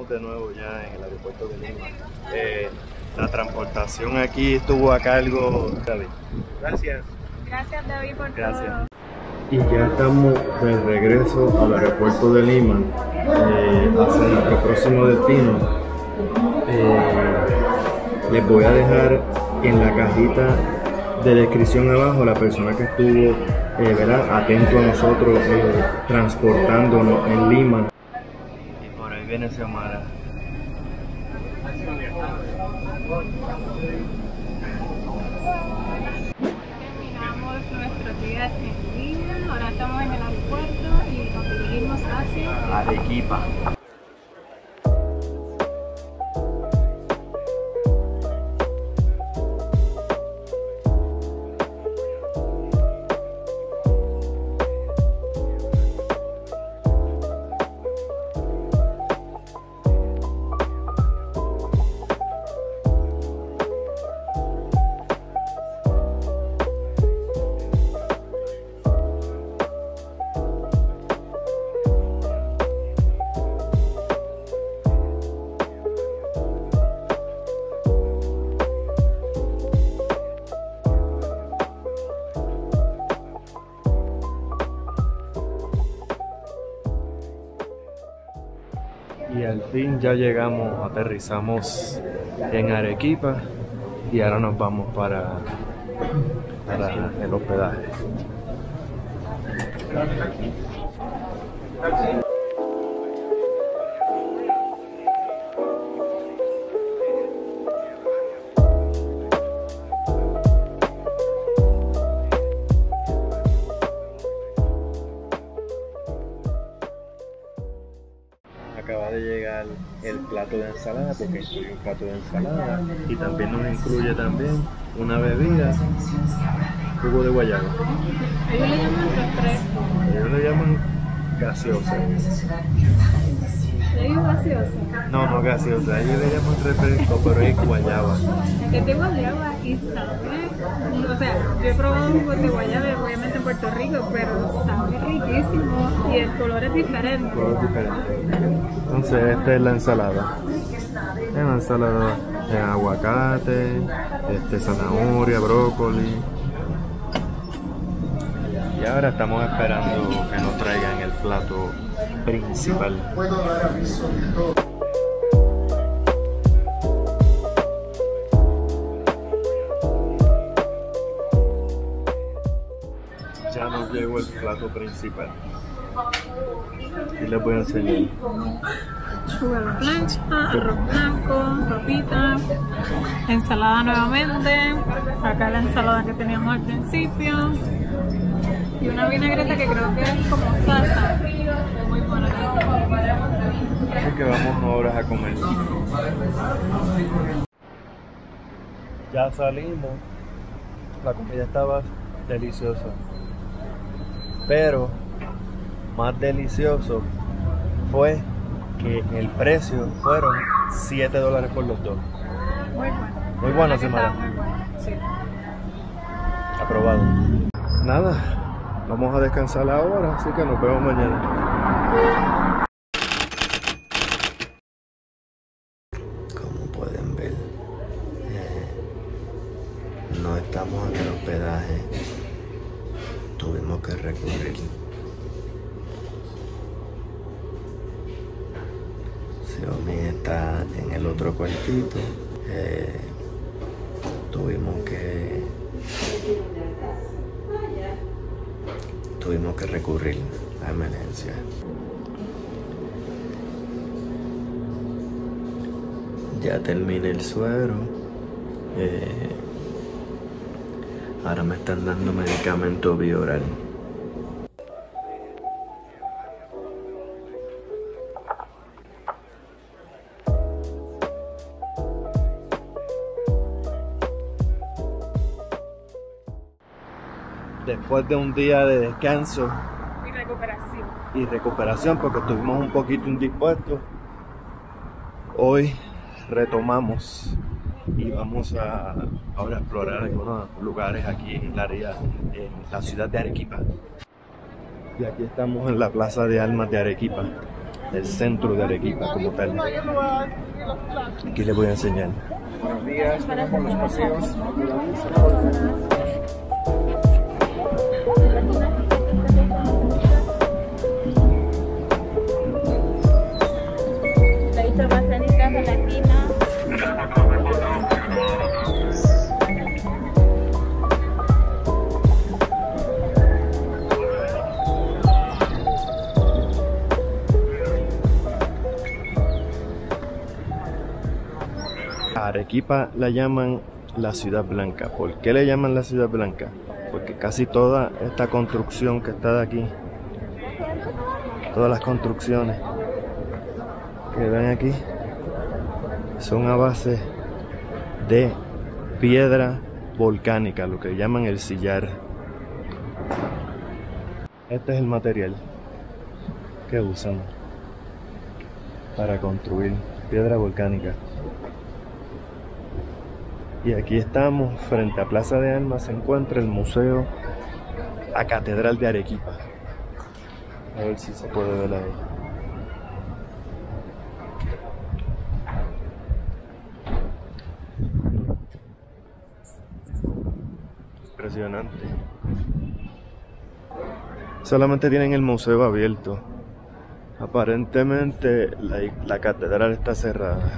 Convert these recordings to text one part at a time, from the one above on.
estamos de nuevo ya en el aeropuerto de Lima. La transportación aquí estuvo a cargo de David. Gracias. Gracias, David, por Gracias. todo. Y ya estamos de regreso al aeropuerto de Lima, hacia nuestro próximo destino. Les voy a dejar en la cajita de descripción abajo la persona que estuvo atento a nosotros transportándonos en Lima. Y por ahí viene Xiomara. Terminamos nuestros días en Lima, ahora estamos en el aeropuerto y nos dirigimos hacia Arequipa. Y al fin ya llegamos, aterrizamos en Arequipa y ahora nos vamos para el hospedaje. Acaba de llegar el plato de ensalada, porque incluye un plato de ensalada y también nos incluye una bebida, jugo de guayaba. Ellos le llaman refresco. Ellos le llaman gaseosa. ¿Le digo gaseosa? No gaseosa, ellos le llaman refresco, pero es guayaba. Es de guayaba y sabe, o sea, yo he probado jugos de guayaba obviamente en Puerto Rico, pero sabe riquísimo y el color es diferente. Color diferente. Entonces esta es la ensalada. Es una ensalada de aguacate, zanahoria, brócoli. Y ahora estamos esperando que nos traigan el plato principal. Ya nos llegó el plato principal. Y les voy a enseñar. Jugo de plancha, arroz blanco, ropita, ensalada nuevamente, acá la ensalada que teníamos al principio y una vinagreta que creo que es como salsa, muy buena. Así que vamos ahora a comer. Ya salimos, la comida estaba deliciosa, pero más delicioso fue que el precio fueron $7 por los dos. Muy bueno. Muy bueno, Xiomara. Muy bueno, sí. Aprobado. Nada, vamos a descansar ahora, así que nos vemos mañana. Como pueden ver, no estamos en el hospedaje. Tuvimos que recurrir. Xiaomi está en el otro cuartito. Tuvimos que recurrir a emergencia. Ya terminé el suero. Ahora me están dando medicamento bioral. Después de un día de descanso y recuperación, porque estuvimos un poquito indispuestos, hoy retomamos y vamos a ahora explorar algunos lugares aquí en la ciudad de Arequipa. Y aquí estamos en la Plaza de Armas de Arequipa. el centro de Arequipa como tal. Aquí les voy a enseñar. Buenos días, tenemos los paseos. Arequipa la llaman la Ciudad Blanca. ¿Por qué le llaman la Ciudad Blanca? Porque casi toda esta construcción que está de aquí, todas las construcciones que ven aquí, son a base de piedra volcánica, lo que llaman el sillar. Este es el material que usan para construir, piedra volcánica. Y aquí estamos, frente a Plaza de Armas se encuentra el museo, la Catedral de Arequipa. A ver si se puede ver ahí. Impresionante. Solamente tienen el museo abierto. Aparentemente la catedral está cerrada.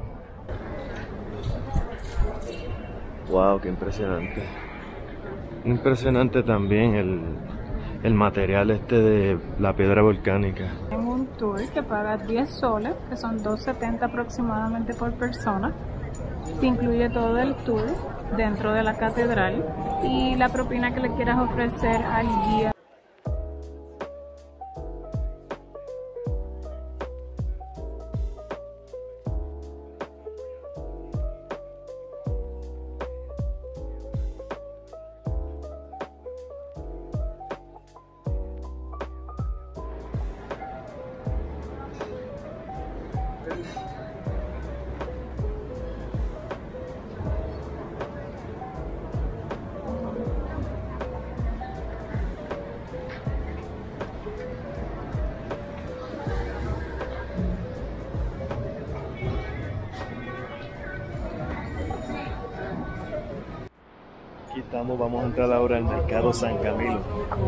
Wow, qué impresionante. Impresionante también el material este de la piedra volcánica. En un tour que paga 10 soles, que son $2.70 aproximadamente por persona. Te incluye todo el tour dentro de la catedral y la propina que le quieras ofrecer al guía. Aquí estamos, vamos a entrar ahora al mercado San Camilo.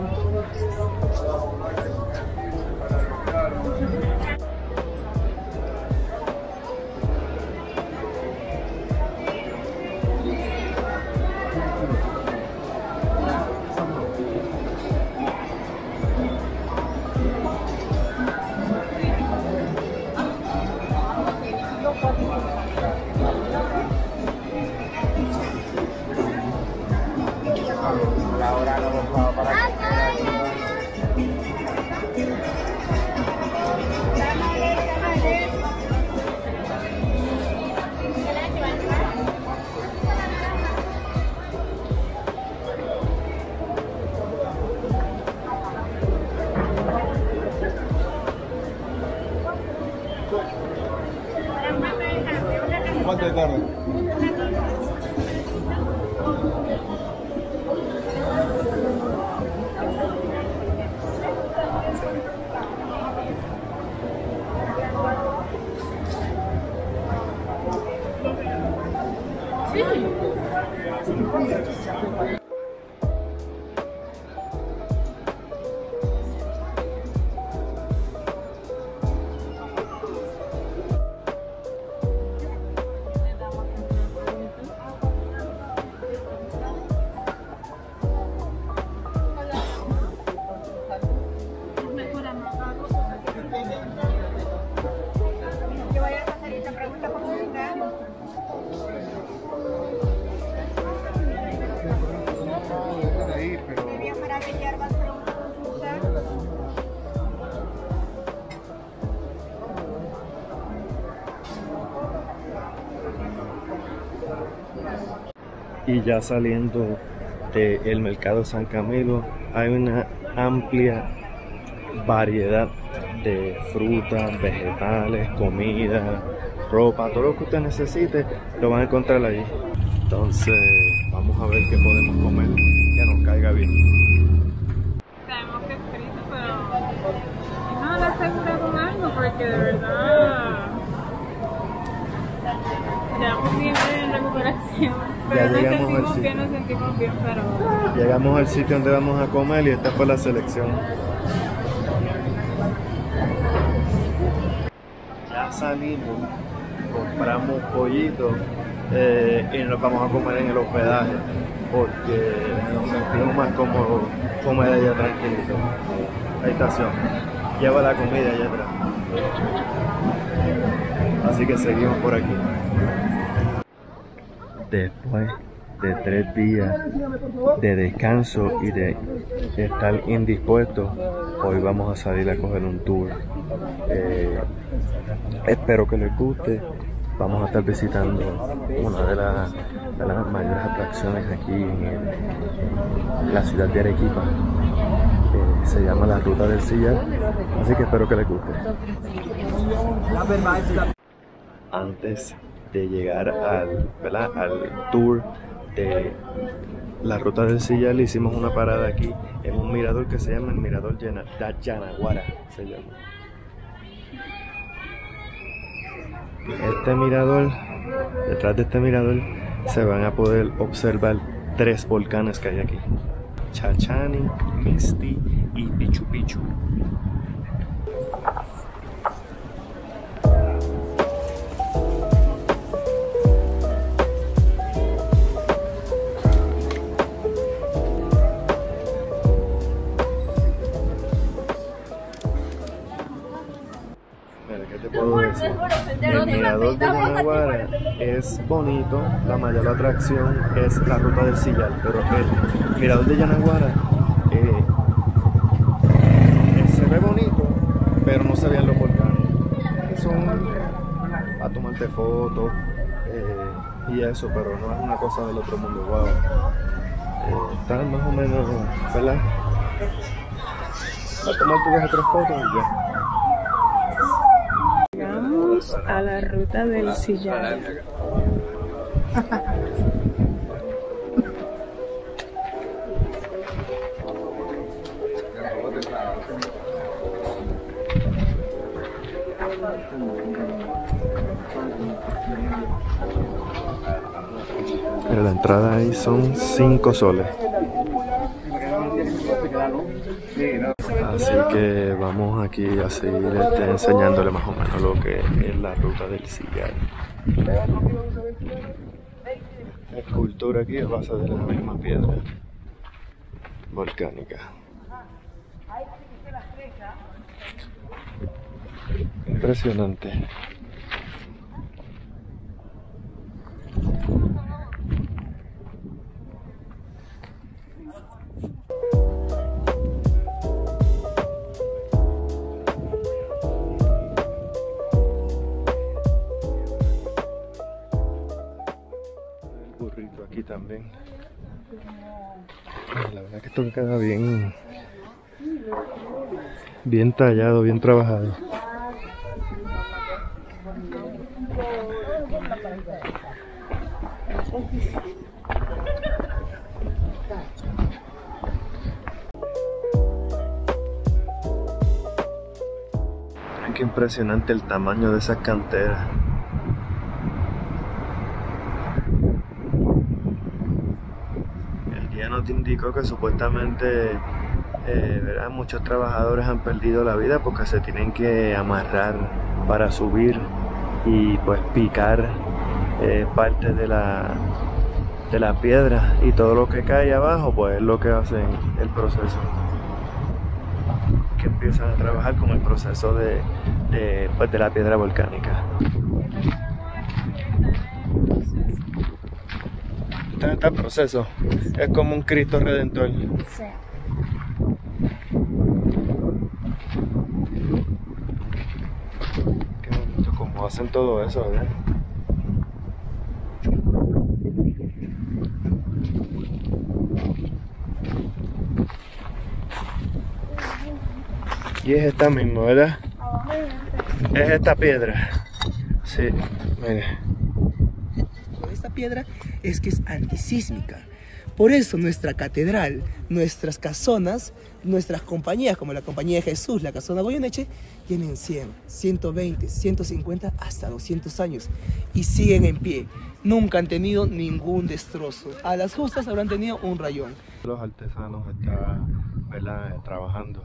¿Cuánto de carne? Y ya saliendo del mercado San Camilo hay una amplia variedad de frutas, vegetales, comida, ropa, todo lo que usted necesite lo van a encontrar allí. Entonces vamos a ver qué podemos comer que nos caiga bien. Sabemos que es frito, pero no, segura con algo porque de verdad llevamos bien en recuperación. Pero nos sentimos bien, pero... Llegamos al sitio donde vamos a comer y esta fue la selección. Ya salimos, compramos pollito y nos vamos a comer en el hospedaje porque nos sentimos más cómodos comer allá tranquilito. La estación lleva la comida allá atrás, así que seguimos por aquí. Después de 3 días de descanso y de estar indispuestos, hoy vamos a salir a coger un tour. Espero que les guste. Vamos a estar visitando una de las mayores atracciones aquí en la ciudad de Arequipa. Se llama la Ruta del Sillar, así que espero que les guste. Antes de llegar al tour de la Ruta del Sillar, le hicimos una parada aquí en un mirador que se llama el Mirador Yanaguara, se llama. Este mirador, detrás de este mirador se van a poder observar 3 volcanes que hay aquí: Chachani, Misti y Pichu Pichu. El mirador de Yanaguara es bonito, la mayor atracción es la Ruta del Sillar, pero el mirador de Yanaguara se ve bonito, pero no se vean los volcanes. Son a tomarte fotos y eso, pero no es una cosa del otro mundo. Wow. Están más o menos, ¿verdad? A tomarte 2 o 3 fotos y ya. A la Ruta del Sillar. Pero la entrada ahí son 5 soles. Así que vamos aquí a seguir enseñándole más o menos lo que es la Ruta del Sillar. La escultura aquí es base de la misma piedra volcánica. Impresionante. Aquí también. La verdad que esto queda bien tallado, bien trabajado. Miren qué impresionante el tamaño de esas canteras. Nos indicó que supuestamente muchos trabajadores han perdido la vida porque se tienen que amarrar para subir y pues picar parte de la piedra, y todo lo que cae abajo pues es lo que hacen el proceso, que empiezan a trabajar con el proceso de la piedra volcánica. Este proceso es como un Cristo Redentor. Sí. Qué bonito como hacen todo eso, ¿verdad? Y es esta misma, ¿verdad? Es esta piedra. Sí, mire. Esta piedra es que es antisísmica, Por eso nuestra catedral, nuestras casonas, nuestras compañías como la Compañía de Jesús, la Casona Goyeneche, tienen 100, 120, 150 hasta 200 años y siguen en pie. Nunca han tenido ningún destrozo. A las justas habrán tenido un rayón. Los artesanos están, ¿verdad?, trabajando,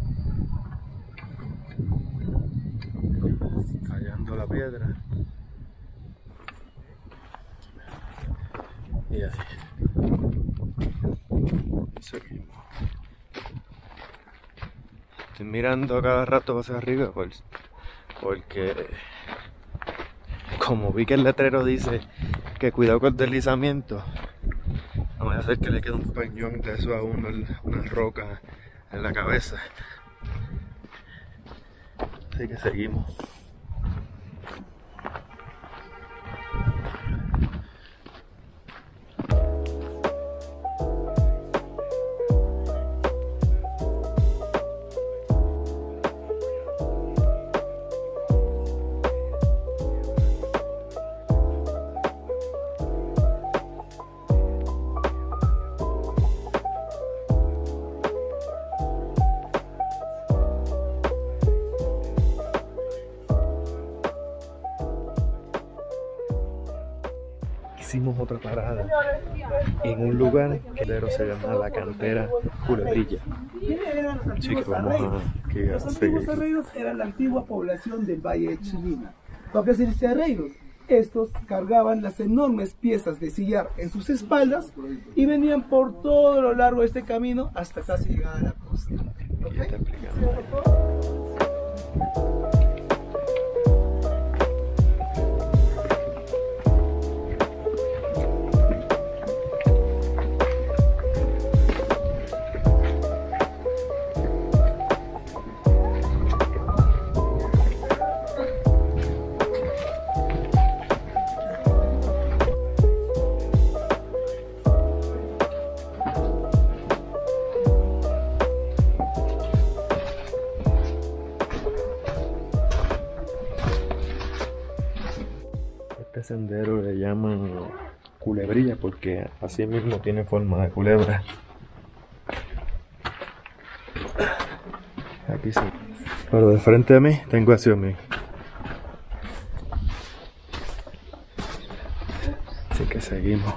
tallando la piedra. Y así seguimos. Estoy mirando a cada rato hacia arriba porque como vi que el letrero dice que cuidado con el deslizamiento, no voy a hacer que le quede un peñón de eso a uno, una roca en la cabeza. Así que seguimos. Hicimos otra parada en un lugar que se llama la Cantera Culebrilla. Así que vamos a seguir. Los antiguos herreros eran la antigua población del Valle de Chivina. ¿Para qué decirse herreros? Estos cargaban las enormes piezas de sillar en sus espaldas y venían por todo lo largo de este camino hasta casi llegar a la costa. ¿Okay? Este sendero le llaman Culebrilla porque así mismo tiene forma de culebra. Aquí sí. Pero de frente a mí tengo a Xiaomi. Así que seguimos.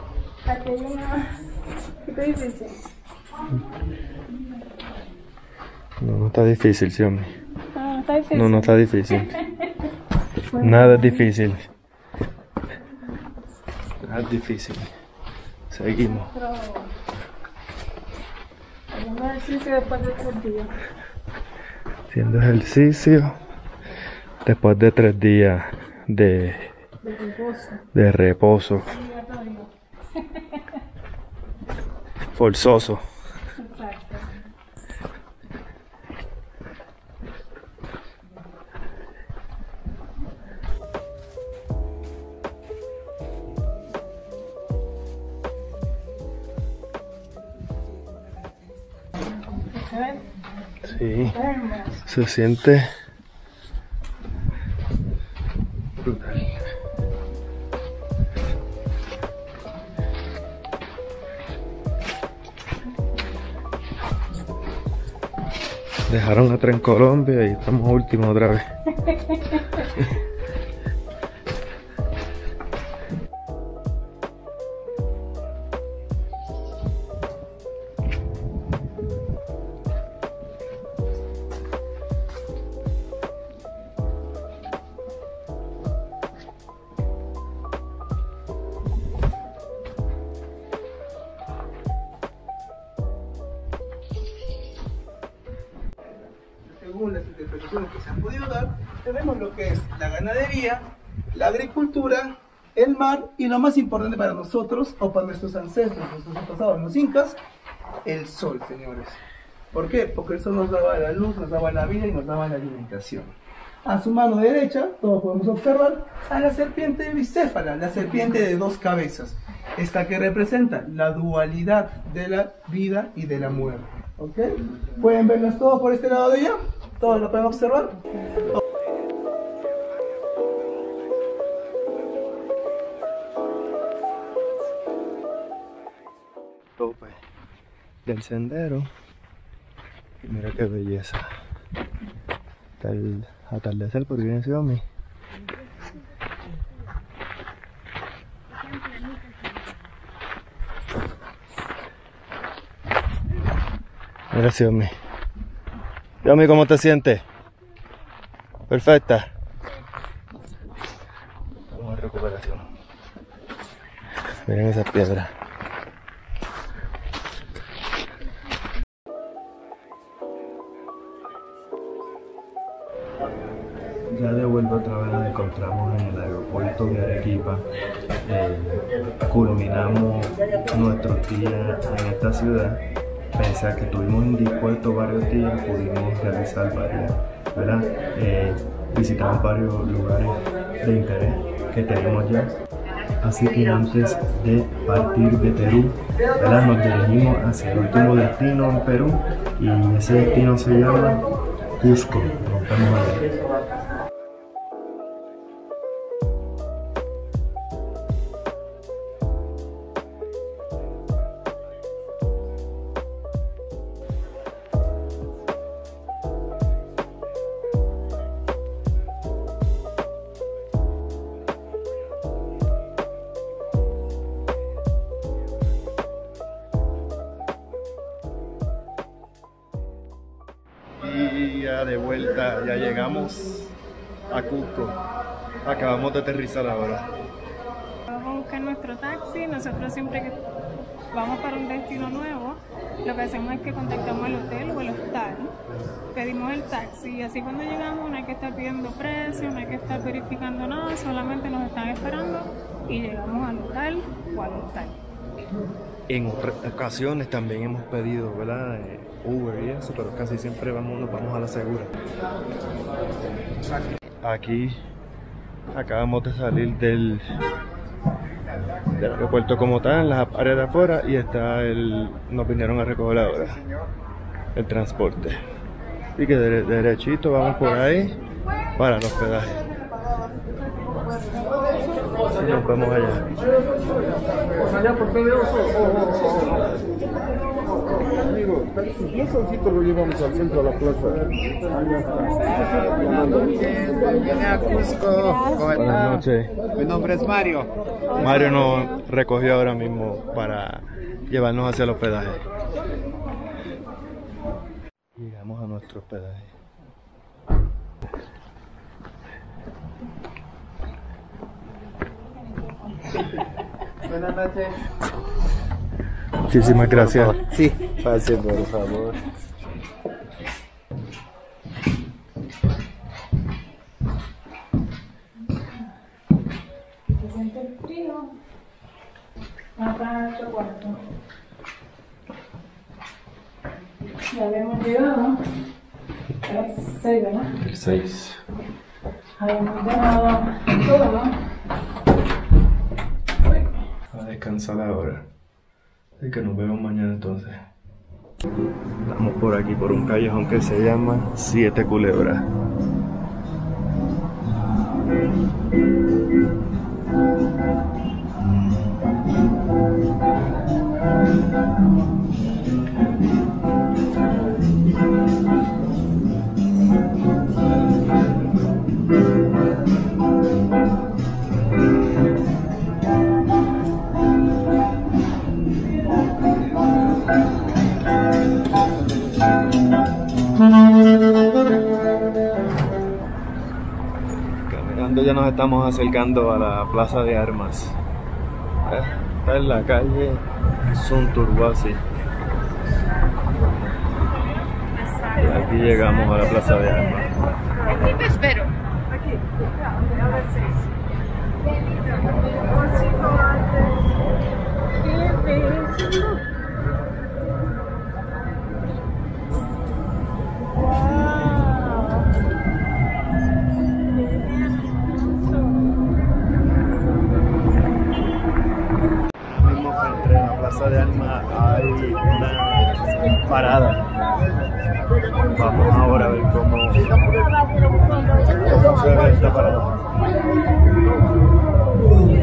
No, no está difícil, Xiaomi. No, está difícil. No, no está difícil. Nada es difícil. Nada es difícil. Seguimos. Haciendo ejercicio después de 3 días. Haciendo ejercicio después de 3 días de reposo. Forzoso. Exacto. Sí, se siente brutal. Dejaron atrás en Colombia y estamos últimos otra vez. Según las interpretaciones que se han podido dar, tenemos lo que es la ganadería, la agricultura, el mar y lo más importante para nosotros o para nuestros ancestros, nuestros antepasados, los incas, el sol, señores. ¿Por qué? Porque el sol nos daba la luz, nos daba la vida y nos daba la alimentación. A su mano derecha, todos podemos observar a la serpiente bicéfala, la serpiente de 2 cabezas. Esta que representa la dualidad de la vida y de la muerte. ¿Ok? ¿Pueden verlas todos por este lado de allá? ¿Todos lo pueden observar? del sendero. Y mira qué belleza. Está el atardecer por bien encima de mí. Mira, Xiaomi. Xiaomi, ¿cómo te sientes? Perfecta. Vamos a recuperación. Miren esas piedras. Ya de vuelta otra vez nos encontramos en el aeropuerto de Arequipa. Culminamos nuestros días en esta ciudad. Pese a que estuvimos indispuestos varios días, pudimos realizar varias, ¿verdad? Visitamos varios lugares de interés que tenemos ya. Así que antes de partir de Perú, ¿verdad? Nos dirigimos hacia el último destino en Perú, y ese destino se llama Cusco. Nos vemos allá. Y ya de vuelta, ya llegamos a Cusco. Acabamos de aterrizar ahora. Vamos a buscar nuestro taxi. Nosotros siempre que vamos para un destino nuevo, lo que hacemos es que contactamos el hotel o el hostal, pedimos el taxi, y así cuando llegamos no hay que estar pidiendo precios, no hay que estar verificando nada, solamente nos están esperando y llegamos al hotel o al hostal. En otras ocasiones también hemos pedido, ¿verdad? Uber y eso, pero casi siempre nos vamos a la segura. Aquí acabamos de salir del aeropuerto como tal, en las áreas de afuera, y nos vinieron a recoger ahora el transporte. Y que derechito vamos por ahí para el hospedaje. Y nos vemos allá. Amigo, el solcito lo llevamos al centro de la plaza. Vine a Cusco. Buenas noches. Mi nombre es Mario. Mario nos recogió ahora mismo para llevarnos hacia el hospedaje. Llegamos a nuestro hospedaje. Buenas noches. Muchísimas gracias. Sí, pase por favor. Se siente frío. Acá en nuestro cuarto. Ya habíamos llegado. A las 6, ¿verdad? El 6. Habíamos dejado todo, ¿no? A descansar ahora. Así que nos vemos mañana entonces. Estamos por aquí, por un callejón que se llama Siete Culebras. Caminando ya nos estamos acercando a la Plaza de Armas. Está en la calle Sunturbasi. Y aquí llegamos a la Plaza de Armas. Aquí te espero. Aquí. Entre la Plaza de Armas hay una parada. Vamos ahora a ver cómo se ve esta parada.